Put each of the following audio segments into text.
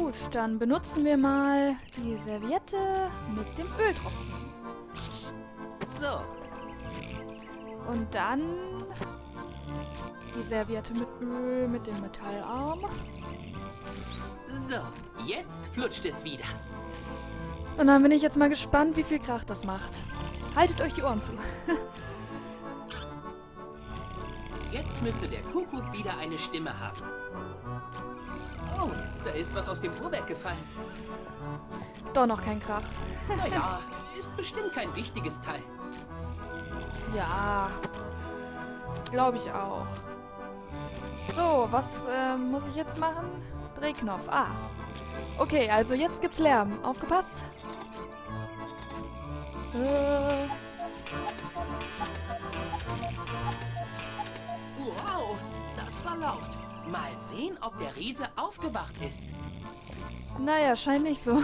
Gut, dann benutzen wir mal die Serviette mit dem Öltropfen. So, Und dann die Serviette mit Öl mit dem Metallarm. so, jetzt flutscht es wieder. Und dann bin ich jetzt mal gespannt, wie viel Krach das macht. Haltet euch die Ohren zu. Jetzt müsste der Kuckuck wieder eine Stimme haben. Oh, da ist was aus dem Uhrwerk gefallen. Doch noch kein Krach. Naja, ist bestimmt kein wichtiges Teil. Ja, glaube ich auch. So, was muss ich jetzt machen? Drehknopf. Ah. Okay, also jetzt gibt's Lärm. Aufgepasst? Wow, das war laut. Mal sehen, ob der Riese aufgewacht ist. Naja, scheint nicht so.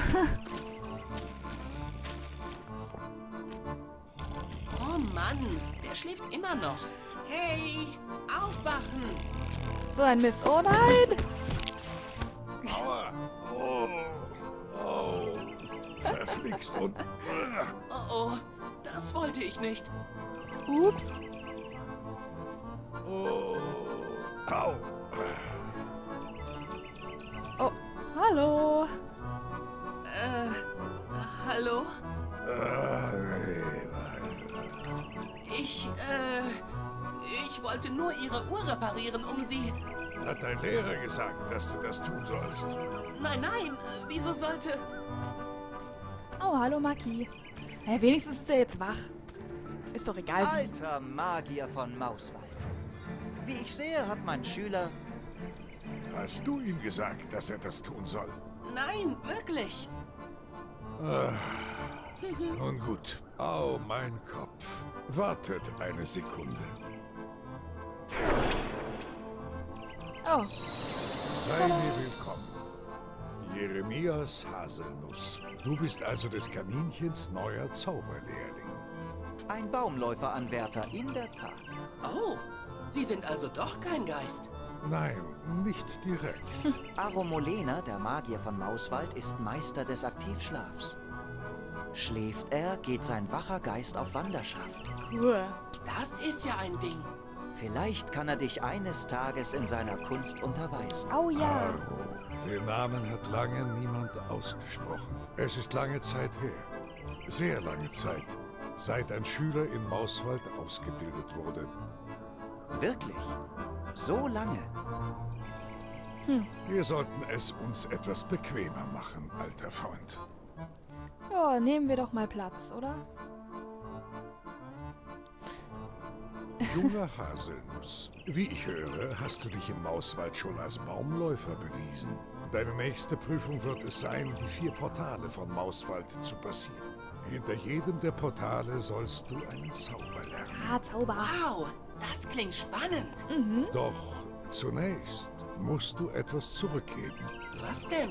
Oh Mann, der schläft immer noch. Hey, aufwachen! So ein Mist. Oh nein! Aua. Oh. Oh. Verflixt und... Oh oh, das wollte ich nicht. Ups. Oh. Au. Oh, hallo. Hallo? Äh, Ich wollte nur Ihre Uhr reparieren, um Sie... Hat dein Lehrer gesagt, dass du das tun sollst? Nein, nein, wieso sollte... Oh, hallo Maki. Hey, wenigstens ist er jetzt wach. Ist doch egal. Alter Magier von Mauswald. Wie ich sehe, hat mein Schüler... Hast du ihm gesagt, dass er das tun soll? Nein, wirklich. Nun gut. Au, mein Kopf. Wartet eine Sekunde. Oh, Sei mir willkommen. Jeremias Haselnuss. Du bist also des Kaninchens neuer Zauberlehrling. Ein Baumläuferanwärter, in der Tat. Oh, Sie sind also doch kein Geist. Nein, nicht direkt. Aromolena, der Magier von Mauswald, ist Meister des Aktivschlafs. Schläft er, geht sein wacher Geist auf Wanderschaft. cool. Das ist ja ein Ding. Vielleicht kann er dich eines Tages in seiner Kunst unterweisen. Oh ja. Aro. Den Namen hat lange niemand ausgesprochen. Es ist lange Zeit her. Sehr lange Zeit. Seit ein Schüler in Mauswald ausgebildet wurde. Wirklich? So lange? Wir sollten es uns etwas bequemer machen, alter Freund. Ja, nehmen wir doch mal Platz, oder? Junger Haselnuss, wie ich höre, hast du dich im Mauswald schon als Baumläufer bewiesen. Deine nächste Prüfung wird es sein, die 4 Portale von Mauswald zu passieren. Hinter jedem der Portale sollst du einen Zauber lernen. Ah, Zauber. Wow, das klingt spannend. Doch zunächst musst du etwas zurückgeben. Was denn?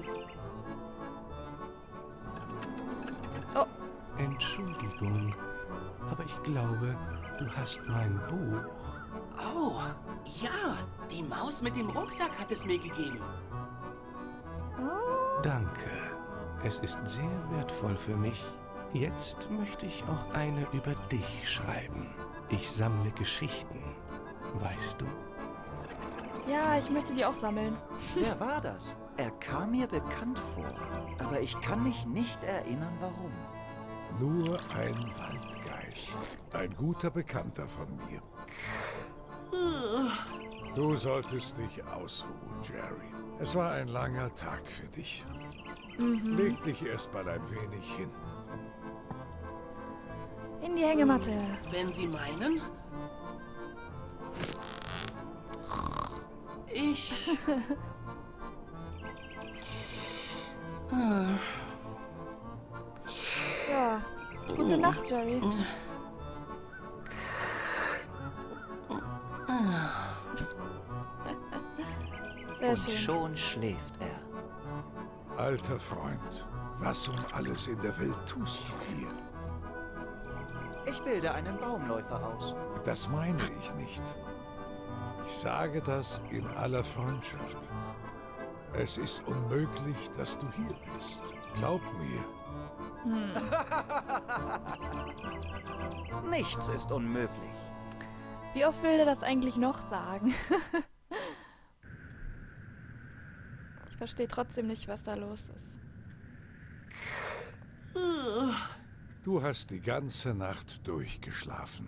Oh, Entschuldigung, aber ich glaube, du hast mein Buch. Oh, ja, die Maus mit dem Rucksack hat es mir gegeben. Danke. Es ist sehr wertvoll für mich. Jetzt möchte ich auch eine über dich schreiben. Ich sammle Geschichten, weißt du? ja, ich möchte die auch sammeln. Wer war das? Er kam mir bekannt vor, aber ich kann mich nicht erinnern, warum. Nur ein Waldgeist. Ein guter Bekannter von mir. Du solltest dich ausruhen, Jerry. Es war ein langer Tag für dich. Leg dich erst mal ein wenig hin. In die Hängematte. Wenn Sie meinen. Ich... Ja. Gute Nacht, Jerry. Sehr Und schön. schon schläft er. Alter Freund, was um alles in der Welt tust du hier? Ich bilde einen Baumläufer aus. Das meine ich nicht. Ich sage das in aller Freundschaft. Es ist unmöglich, dass du hier bist. Glaub mir. Nichts ist unmöglich. Wie oft will der das eigentlich noch sagen? Ich verstehe trotzdem nicht, was da los ist. Du hast die ganze Nacht durchgeschlafen.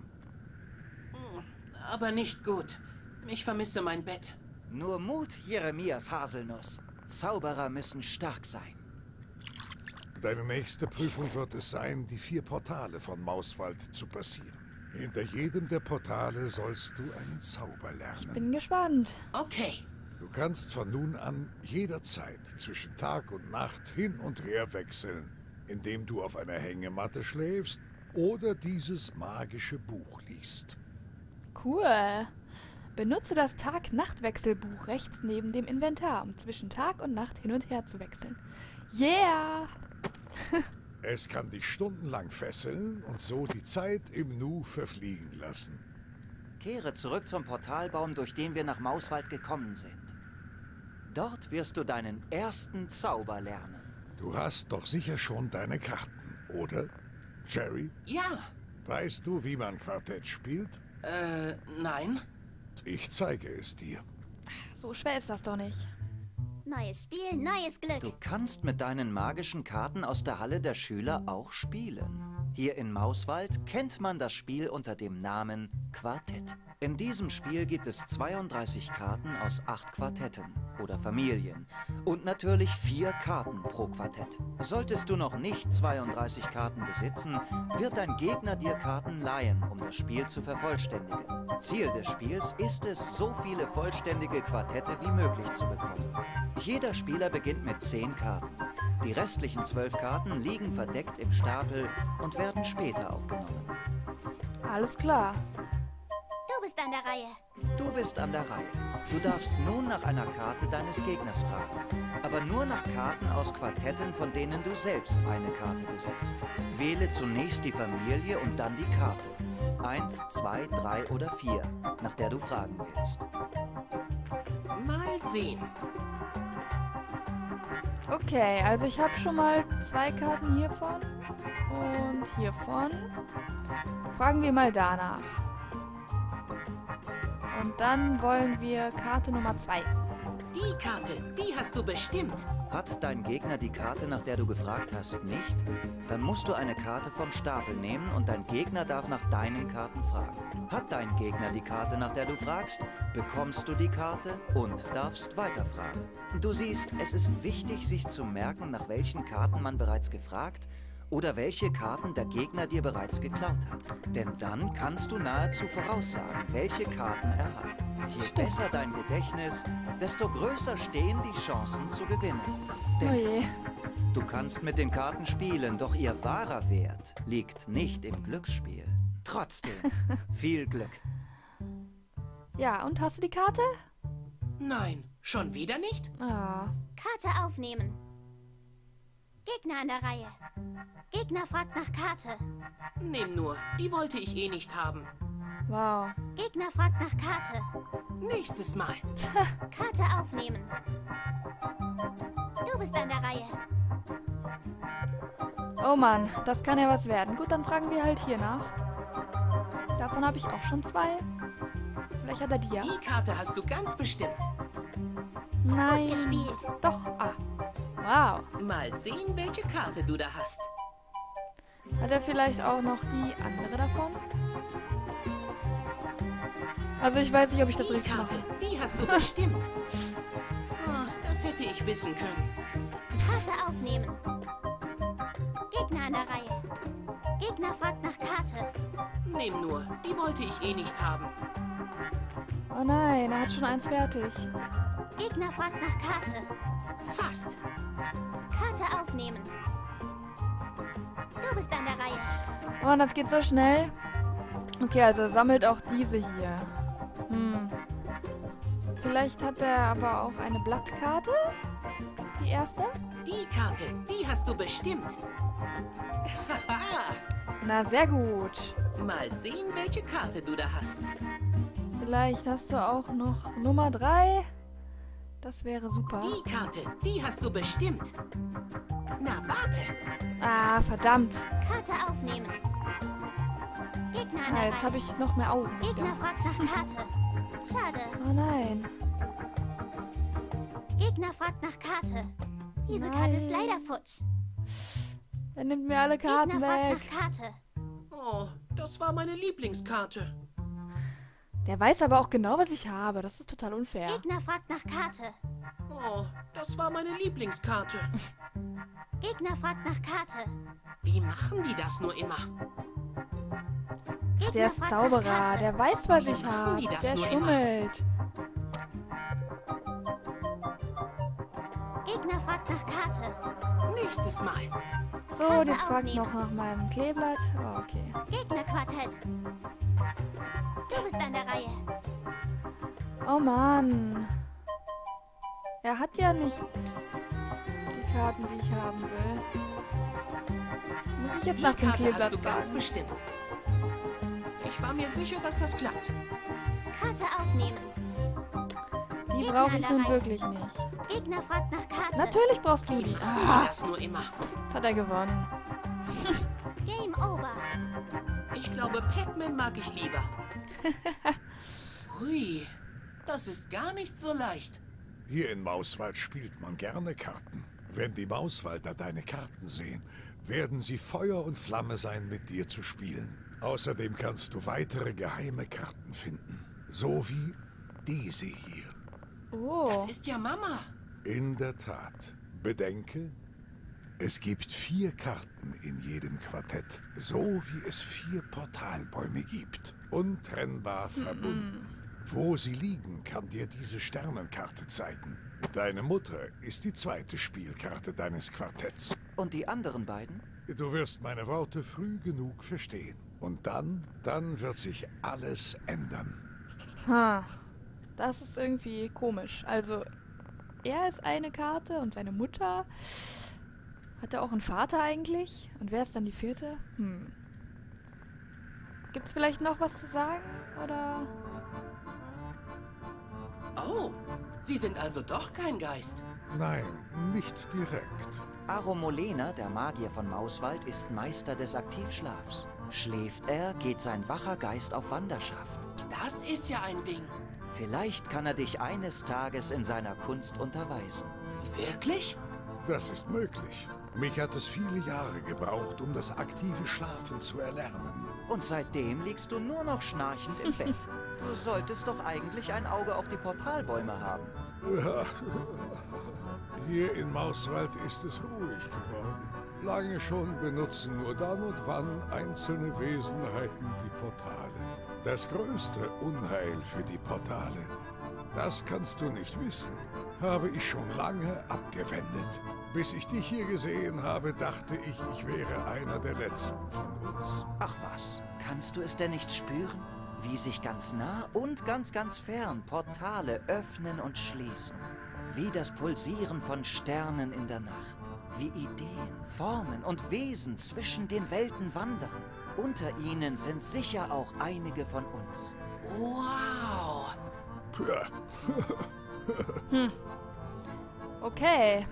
Aber nicht gut. Ich vermisse mein Bett. Nur Mut, Jeremias Haselnuss. Zauberer müssen stark sein. Deine nächste Prüfung wird es sein, die 4 Portale von Mauswald zu passieren. Hinter jedem der Portale sollst du einen Zauber lernen. Bin gespannt. Okay. Du kannst von nun an jederzeit zwischen Tag und Nacht hin und her wechseln, indem du auf einer Hängematte schläfst oder dieses magische Buch liest. Cool. Benutze das Tag-Nacht-Wechselbuch rechts neben dem Inventar, um zwischen Tag und Nacht hin und her zu wechseln. Yeah! Es kann dich stundenlang fesseln und so die Zeit im Nu verfliegen lassen. Kehre zurück zum Portalbaum, durch den wir nach Mauswald gekommen sind. Dort wirst du deinen ersten Zauber lernen. Du hast doch sicher schon deine Karten, oder, Jerry? Ja. Weißt du, wie man Quartett spielt? Nein. Ich zeige es dir. So schwer ist das doch nicht. Neues Spiel, neues Glück. Du kannst mit deinen magischen Karten aus der Halle der Schüler auch spielen. Hier in Mauswald kennt man das Spiel unter dem Namen Quartett. In diesem Spiel gibt es 32 Karten aus 8 Quartetten oder Familien und natürlich 4 Karten pro Quartett. Solltest du noch nicht 32 Karten besitzen, wird dein Gegner dir Karten leihen, um das Spiel zu vervollständigen. Ziel des Spiels ist es, so viele vollständige Quartette wie möglich zu bekommen. Jeder Spieler beginnt mit 10 Karten. Die restlichen 12 Karten liegen verdeckt im Stapel und werden später aufgenommen. Alles klar. Du bist an der Reihe. Du bist an der Reihe. Du darfst nun nach einer Karte deines Gegners fragen. Aber nur nach Karten aus Quartetten, von denen du selbst eine Karte besitzt. Wähle zunächst die Familie und dann die Karte. 1, 2, 3 oder 4, nach der du fragen willst. Mal sehen. Okay, also ich habe schon mal 2 Karten hiervon und hiervon. Fragen wir mal danach. Und dann wollen wir Karte Nummer 2. Die Karte, die hast du bestimmt. Hat dein Gegner die Karte, nach der du gefragt hast, nicht? Dann musst du eine Karte vom Stapel nehmen und dein Gegner darf nach deinen Karten fragen. Hat dein Gegner die Karte, nach der du fragst, bekommst du die Karte und darfst weiterfragen. Du siehst, es ist wichtig, sich zu merken, nach welchen Karten man bereits gefragt oder welche Karten der Gegner dir bereits geklaut hat. Denn dann kannst du nahezu voraussagen, welche Karten er hat. Je besser dein Gedächtnis, desto größer stehen die Chancen zu gewinnen. Oh Denk je. Du kannst mit den Karten spielen, doch ihr wahrer Wert liegt nicht im Glücksspiel. Trotzdem, viel Glück. Ja, und hast du die Karte? Nein, schon wieder nicht? Ah, Karte aufnehmen. Gegner an der Reihe. Gegner fragt nach Karte. Nimm nur, die wollte ich eh nicht haben. wow. Gegner fragt nach Karte. Nächstes Mal. Karte aufnehmen. Du bist an der Reihe. Oh Mann, das kann ja was werden. Gut, dann fragen wir halt hier nach. Davon habe ich auch schon 2. Vielleicht hat er die ja. Die Karte hast du ganz bestimmt. Nein. Gespielt. Doch. Ah. Wow. Mal sehen, welche Karte du da hast. Hat er vielleicht auch noch die andere davon? Also ich weiß nicht, ob ich das Die richtig Karte, mache. die hast du bestimmt. Das hätte ich wissen können. Karte aufnehmen. Gegner an der Reihe. Gegner fragt nach Karte. Nimm nur, die wollte ich eh nicht haben. Oh nein, er hat schon eins fertig. Gegner fragt nach Karte. Fast. Karte aufnehmen. Du bist an der Reihe. Oh Mann, das geht so schnell. Okay, also sammelt auch diese hier. Vielleicht hat er aber auch eine Blattkarte? Die erste? Die Karte, die hast du bestimmt. Na, sehr gut. Mal sehen, welche Karte du da hast. Vielleicht hast du auch noch Nummer 3. Das wäre super. Die Karte, die hast du bestimmt. Na, warte. Ah, verdammt. Karte aufnehmen. Gegner an Ah, der jetzt Reihe. habe ich noch mehr Augen. Gegner fragt nach Karte. Schade. Oh nein. Gegner fragt nach Karte. Diese Nein. Karte ist leider futsch. Er nimmt mir alle Karten Gegner fragt weg. nach Karte. Oh, das war meine Lieblingskarte. Der weiß aber auch genau, was ich habe. Das ist total unfair. Gegner fragt nach Karte. Oh, das war meine Lieblingskarte. Gegner fragt nach Karte. Wie machen die das nur immer? Gegner Der ist fragt nach Zauberer. Karte. Der weiß, was Wie ich machen habe. die das Der nur schummelt. Gegner fragt nach Karte. Nächstes Mal. So, Karte und jetzt fragt aufnehmen. noch nach meinem Kleeblatt. Oh, okay. Gegnerquartett. Du bist an der Reihe. Oh Mann. Er hat ja nicht die Karten, die ich haben will. Muss ich jetzt Die nach dem Karte hast Kleeblatt du ganz fragen? bestimmt. Ich war mir sicher, dass das klappt. Karte aufnehmen. Die Gegner brauche an ich der nun Reihe. wirklich nicht. Gegner fragt nach Karte. Natürlich brauchst du Wie die. machen die Ah, das nur immer? jetzt hat er gewonnen. Game over. Ich glaube, Pac-Man mag ich lieber. Hui, das ist gar nicht so leicht. Hier in Mauswald spielt man gerne Karten. Wenn die Mauswalder deine Karten sehen, werden sie Feuer und Flamme sein, mit dir zu spielen. Außerdem kannst du weitere geheime Karten finden. So wie diese hier. Oh. Das ist ja Mama. In der Tat. Bedenke, es gibt 4 Karten in jedem Quartett, so wie es 4 Portalbäume gibt. Untrennbar verbunden. Wo sie liegen, kann dir diese Sternenkarte zeigen. Deine Mutter ist die zweite Spielkarte deines Quartetts. Und die anderen beiden? Du wirst meine Worte früh genug verstehen. Und dann wird sich alles ändern. Ha. Das ist irgendwie komisch. Also, er ist eine Karte und seine Mutter. Hat er auch einen Vater eigentlich? Und wer ist dann die 4.? Gibt's vielleicht noch was zu sagen? Oder? Oh, Sie sind also doch kein Geist. Nein, nicht direkt. Aromolena, der Magier von Mauswald, ist Meister des Aktivschlafs. Schläft er, geht sein wacher Geist auf Wanderschaft. Das ist ja ein Ding. Vielleicht kann er dich eines Tages in seiner Kunst unterweisen. Wirklich? Das ist möglich. Mich hat es viele Jahre gebraucht, um das aktive Schlafen zu erlernen. Und seitdem liegst du nur noch schnarchend im Bett. Du solltest doch eigentlich ein Auge auf die Portalbäume haben. Hier in Mauswald ist es ruhig geworden. Lange schon benutzen nur dann und wann einzelne Wesenheiten die Portale. Das größte Unheil für die Portale, das kannst du nicht wissen, habe ich schon lange abgewendet. Bis ich dich hier gesehen habe, dachte ich, ich wäre einer der Letzten von uns. Ach was, kannst du es denn nicht spüren? Wie sich ganz nah und ganz fern Portale öffnen und schließen. Wie das Pulsieren von Sternen in der Nacht. Wie Ideen, Formen und Wesen zwischen den Welten wandern. Unter ihnen sind sicher auch einige von uns. Wow. Ja, Okay.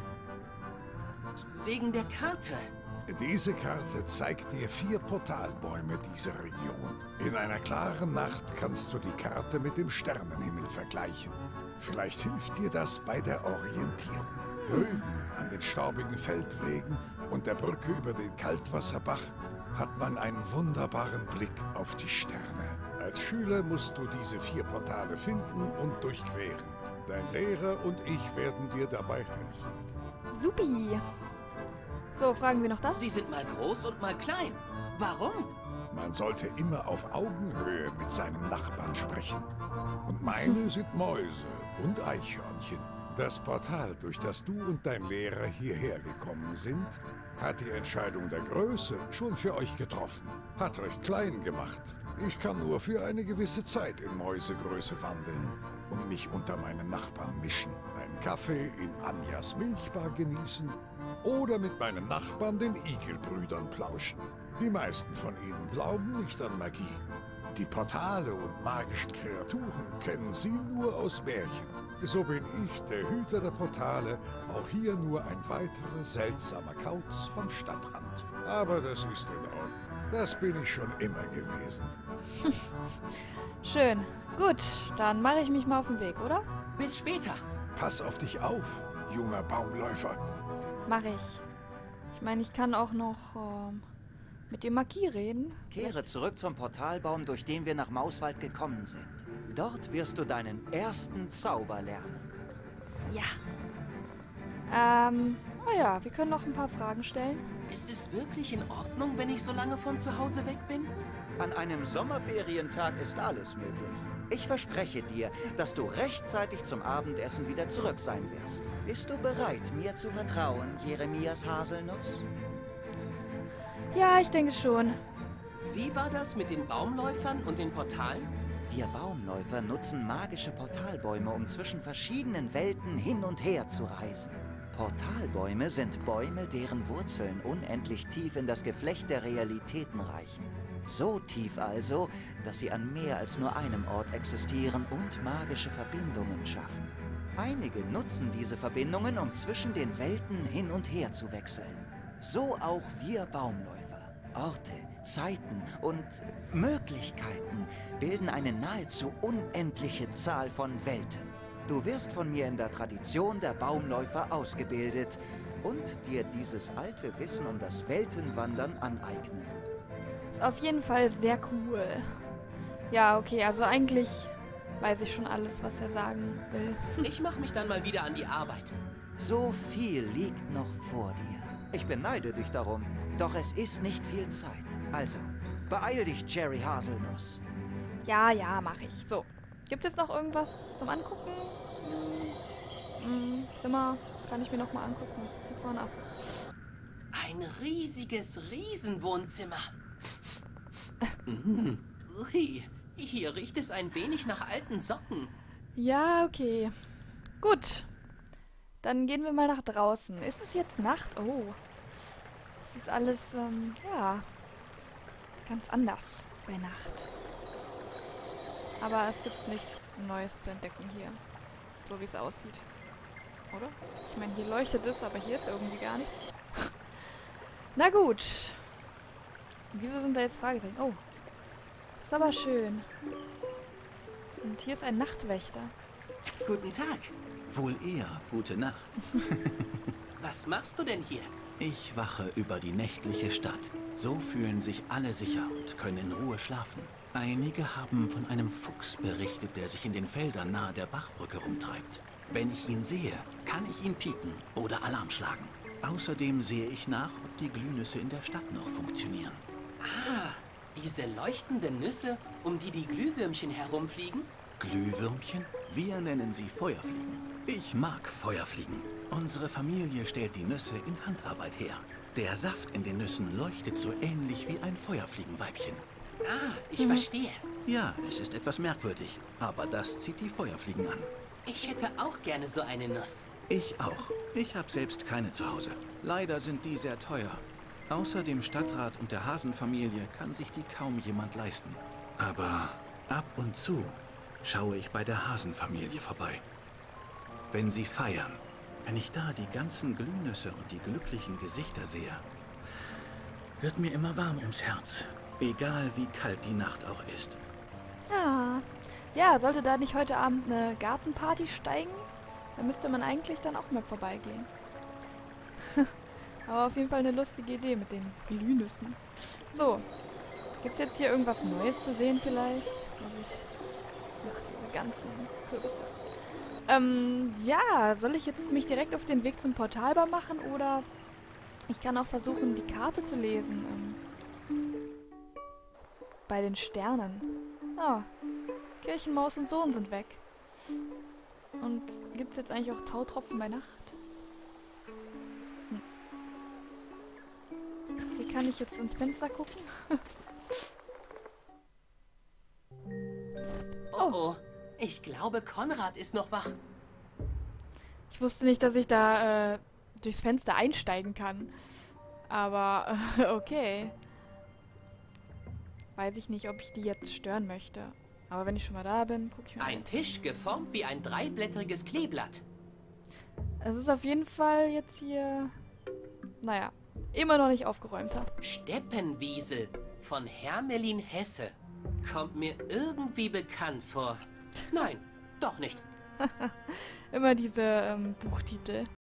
Wegen der Karte. diese Karte zeigt dir 4 Portalbäume dieser Region. In einer klaren Nacht kannst du die Karte mit dem Sternenhimmel vergleichen. Vielleicht hilft dir das bei der Orientierung. Drüben an den staubigen Feldwegen und der Brücke über den Kaltwasserbach hat man einen wunderbaren Blick auf die Sterne. Als Schüler musst du diese 4 Portale finden und durchqueren. Dein Lehrer und ich werden dir dabei helfen. Supi. So, fragen wir noch das? Sie sind mal groß und mal klein. Warum? Man sollte immer auf Augenhöhe mit seinen Nachbarn sprechen. Und meine sind Mäuse und Eichhörnchen. Das Portal, durch das du und dein Lehrer hierher gekommen sind, hat die Entscheidung der Größe schon für euch getroffen. Hat euch klein gemacht. Ich kann nur für eine gewisse Zeit in Mäusegröße wandeln und mich unter meinen Nachbarn mischen. Einen Kaffee in Anjas Milchbar genießen oder mit meinen Nachbarn, den Igelbrüdern, plauschen. Die meisten von ihnen glauben nicht an Magie. Die Portale und magischen Kreaturen kennen sie nur aus Märchen. So bin ich, der Hüter der Portale, auch hier nur ein weiterer seltsamer Kauz vom Stadtrand. Aber das ist in Ordnung. Das bin ich schon immer gewesen. Schön. Gut, dann mache ich mich mal auf den Weg, oder? Bis später. Pass auf dich auf, junger Baumläufer. Mache ich. Ich meine, ich kann auch noch mit dem Marquis reden. Kehre zurück zum Portalbaum, durch den wir nach Mauswald gekommen sind. Dort wirst du deinen ersten Zauber lernen. Ja. Oh ja, wir können noch ein paar Fragen stellen. Ist es wirklich in Ordnung, wenn ich so lange von zu Hause weg bin? An einem Sommerferientag ist alles möglich. Ich verspreche dir, dass du rechtzeitig zum Abendessen wieder zurück sein wirst. Bist du bereit, mir zu vertrauen, Jeremias Haselnuss? Ja, ich denke schon. Wie war das mit den Baumläufern und den Portalen? Wir Baumläufer nutzen magische Portalbäume, um zwischen verschiedenen Welten hin und her zu reisen. Portalbäume sind Bäume, deren Wurzeln unendlich tief in das Geflecht der Realitäten reichen. So tief also, dass sie an mehr als nur einem Ort existieren und magische Verbindungen schaffen. Einige nutzen diese Verbindungen, um zwischen den Welten hin und her zu wechseln. So auch wir Baumläufer. Orte, Zeiten und Möglichkeiten bilden eine nahezu unendliche Zahl von Welten. Du wirst von mir in der Tradition der Baumläufer ausgebildet und dir dieses alte Wissen um das Weltenwandern aneignen. Ist auf jeden Fall sehr cool. Ja, okay, also eigentlich weiß ich schon alles, was er sagen will. Ich mache mich dann mal wieder an die Arbeit. So viel liegt noch vor dir. Ich beneide dich darum, doch es ist nicht viel Zeit. Also, beeil dich, Jerry Haselnuss. Ja, ja, mache ich. So, gibt es noch irgendwas zum Angucken? Zimmer kann ich mir noch mal angucken. Was ist hier vorne? Achso. Ein riesiges Riesenwohnzimmer. Ui, hier riecht es ein wenig nach alten Socken. Ja, okay. Gut. Dann gehen wir mal nach draußen. Ist es jetzt Nacht? Oh. Es ist alles, ja, ganz anders bei Nacht. Aber es gibt nichts Neues zu entdecken hier. So wie es aussieht. Oder? Ich meine, hier leuchtet es, aber hier ist irgendwie gar nichts. Na gut. Wieso sind da jetzt Fragezeichen? Oh. Ist aber schön. Und hier ist ein Nachtwächter. Guten Tag. Wohl eher gute Nacht. Was machst du denn hier? Ich wache über die nächtliche Stadt. So fühlen sich alle sicher und können in Ruhe schlafen. Einige haben von einem Fuchs berichtet, der sich in den Feldern nahe der Bachbrücke rumtreibt. Wenn ich ihn sehe, kann ich ihn pieken oder Alarm schlagen. Außerdem sehe ich nach, ob die Glühnüsse in der Stadt noch funktionieren. Ah, diese leuchtenden Nüsse, um die die Glühwürmchen herumfliegen? Glühwürmchen? Wir nennen sie Feuerfliegen. Ich mag Feuerfliegen. Unsere Familie stellt die Nüsse in Handarbeit her. Der Saft in den Nüssen leuchtet so ähnlich wie ein Feuerfliegenweibchen. Ah, ich verstehe. Ja, es ist etwas merkwürdig, aber das zieht die Feuerfliegen an. Ich hätte auch gerne so eine Nuss. Ich auch. Ich habe selbst keine zu Hause. Leider sind die sehr teuer. Außer dem Stadtrat und der Hasenfamilie kann sich die kaum jemand leisten. Aber ab und zu schaue ich bei der Hasenfamilie vorbei. Wenn sie feiern, wenn ich da die ganzen Glühnüsse und die glücklichen Gesichter sehe, wird mir immer warm ums Herz. Egal wie kalt die Nacht auch ist. Ja. Ja, sollte da nicht heute Abend eine Gartenparty steigen? Da müsste man eigentlich dann auch mal vorbeigehen. Aber auf jeden Fall eine lustige Idee mit den Glühnüssen. So, gibt's jetzt hier irgendwas Neues zu sehen vielleicht? Diese ganzen Kürbisse. Ja, soll ich jetzt mich direkt auf den Weg zum Portalbaum machen oder ich kann auch versuchen, die Karte zu lesen. Bei den Sternen. Ah, Kirchenmaus und Sohn sind weg. Und gibt's jetzt eigentlich auch Tautropfen bei Nacht? Hier kann ich jetzt ins Fenster gucken. Oh, ich glaube, Konrad ist noch wach. Ich wusste nicht, dass ich da durchs Fenster einsteigen kann. Aber okay. Weiß ich nicht, ob ich die jetzt stören möchte. Aber wenn ich schon mal da bin, gucke ich mal. Ein Tisch geformt wie ein dreiblättriges Kleeblatt. Es ist auf jeden Fall jetzt hier, naja, immer noch nicht aufgeräumter. Steppenwiesel von Hermelin Hesse. Kommt mir irgendwie bekannt vor. Nein, doch nicht. Immer diese Buchtitel.